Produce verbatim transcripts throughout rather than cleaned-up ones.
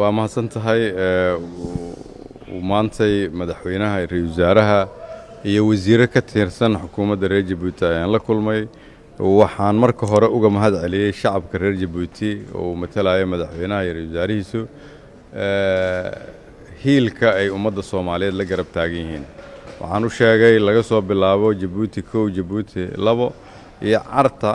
waa mahadsan tahay maantay madaxweynaha ra'iisul wasaaraha iyo wasiiro ka tirsan xukuumadda reer Djibouti ayaan la kulmay waxaan marka hore uga mahad celiyay shacabka reer Djibouti oo matalaya madaxweynaha iyo ra'iisul wasaarihiisu hiilka ay ummadda Soomaaliyeed la garab taagan yihiin waxaan u sheegay laga soo bilaabo Djibouti kow Djibouti labo iyo Carta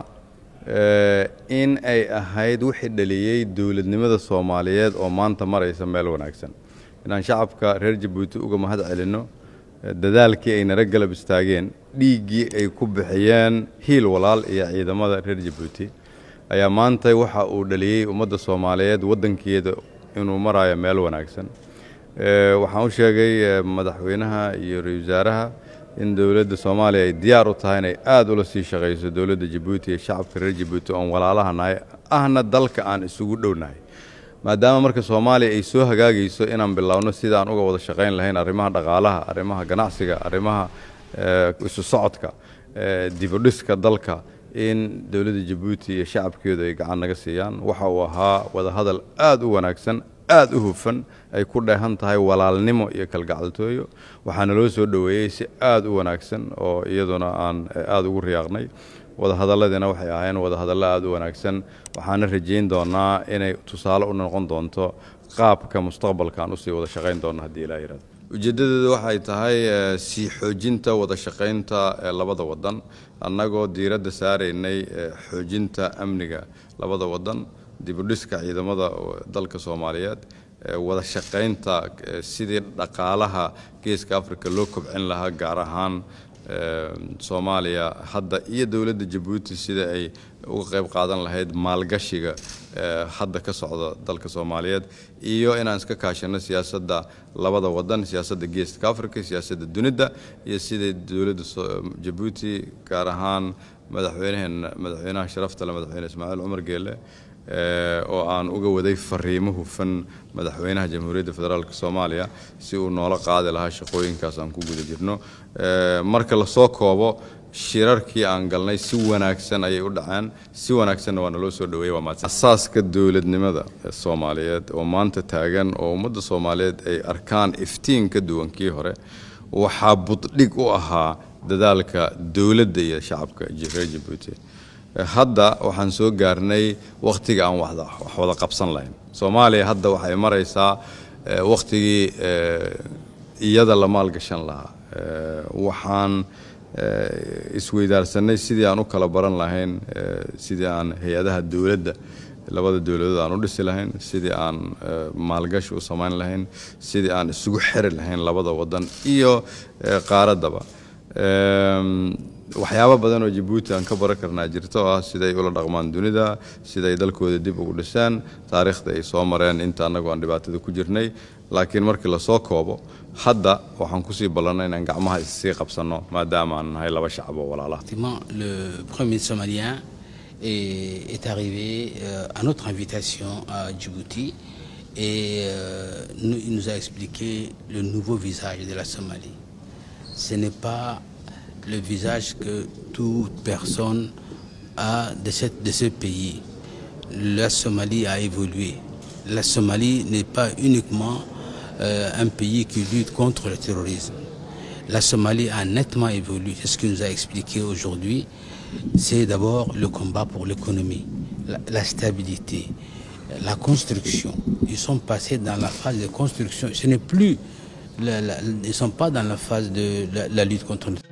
in ay ahayd wixii dhaliyay dawladnimada Soomaaliyeed oo maanta maraysa meel wanaagsan inaan shacabka reer Djibouti uga mahad celino dadaalkii ay nara galab istaageen dhiigii ay ku bixiyeen hiil walaal iyo ciidamada reer Djibouti ayaa maanta waxa uu dhaliyay ummadda Soomaaliyeed wadankeeda inuu marayo meel wanaagsan waxaan u sheegay madaxweynaha iyo ra'iisul wasaaraha in dawladda Soomaaliya ay diyaar u tahay inay aad ula sii shaqeyso dawladda Djibouti iyo shacabka reer Djibouti oo walaalahanahay ahna dalka aan isugu dhownahay maadaama marka Soomaaliya ay soo hagaagayso inaan bilaawno sida aan uga wada shaqeyn lahayn arrimaha dhaqaalaha arrimaha ganacsiga arrimaha isu socodka dib u dhiska dalka in dawladda Djibouti iyo shacabkeedu ay gacan naga siiyaan waxa uu ahaa wada hadal aad u wanaagsan aad u hufan ay ku dheehan tahay walaalnimo iyo kalgacaltooyo waxaana loo soo dhaweeyay si aad u wanaagsan oo iyaduna aan aad ugu riyaaqnay wada hadaladina waxay ahaayeen wada hadallo aad u wanaagsan waxaana rajayn doonaa inay tusaale u noqon doonto qaabka mustaqbalka aan u sii wada shaqeyn doono haddii Ilaahay yiraahdo ujeedadeedu waxay tahay si xoojinta wada shaqeynta labada wadan annagoo diiradda saareynay xoojinta amniga labada wadan dib u dhiska ciidamada dalka Soomaaliyeed wada shaqeynta sidii dhaqaalaha geeska Afrika loo kobcin lahaa gaar ahaan Soomaaliya hadda iyo dawladda Djibouti sida ay uga qayb qaadan lahayd maalgashiga hadda ka socda dalka Soomaaliyeed iyo inaan iska kaashano siyaasadda labada wadan siyaasadda geeska Afrika siyaasadda dunida iyo sida dawladda Djibouti gaar ahaan madaxweynaha madaxweynaha sharafta leh madaxweyne Ismaaciil Umar Geele oo aan uga waday fariimo hufan madaxweynaha Jamhuuriyadda Federaalka Soomaaliya si uu noola qaadi lahaa shaqooyinkaas aan ku guda jirno marka la soo koobo shirarkii aan galnay si wanaagsan ayay u dhaceen si wanaagsan waa naloo soo dhaweeyay waa maadsan asaaska dawladnimada Soomaaliyeed oo maanta taagan oo ummadda Soomaaliyeed ay arkaan iftiin ka duwan kii hore waxa buddhig u ahaa dadaalka dawladda iyo shacabka reer Djibouti hadda waxaan soo gaarnay waqtiga aan wax wada qabsan lahayn Soomaaliya hadda waxay maraysaa waqtigii iyada la maal gashan lahaa waxaan isweydaarsanay sidii aan u kala baran lahayn sidii aan hay'adaha dawladda labada dawladood aan u dhisi lahayn sidii aan maalgashi u samayn lahayn sidii aan isugu xiri lahayn labada wadan iyo qaaradaba waxyaabo badan oo Djibouti aan ka baran karnaa jirto ah siday ula dhaqmaan dunida siday dalkooda dib ugu dhisaan taariikhda ay soo mareen inta anagu aan dhibaatada ku jirnay laakiin markii la soo koobo hadda waxaan ku sii ballanay inaan gacmaha isii qabsano maadaama aan nahay laba shacab oo walaalaha le premier somalien est, est arrivé euh, à notre invitation à Djibouti et euh, nous, il nous a expliqué le nouveau visage de la Somalie. Ce n'est pas le visage que toute personne a de, cette, de ce pays. La Somalie a évolué. La Somalie n'est pas uniquement euh, un pays qui lutte contre le terrorisme. La Somalie a nettement évolué. C'est ce qu'il nous a expliqué aujourd'hui. C'est d'abord le combat pour l'économie, la, la stabilité, la construction. Ils sont passés dans la phase de construction. Ce n'est plus, la, la, ils ne sont pas dans la phase de la, la lutte contre le terrorisme.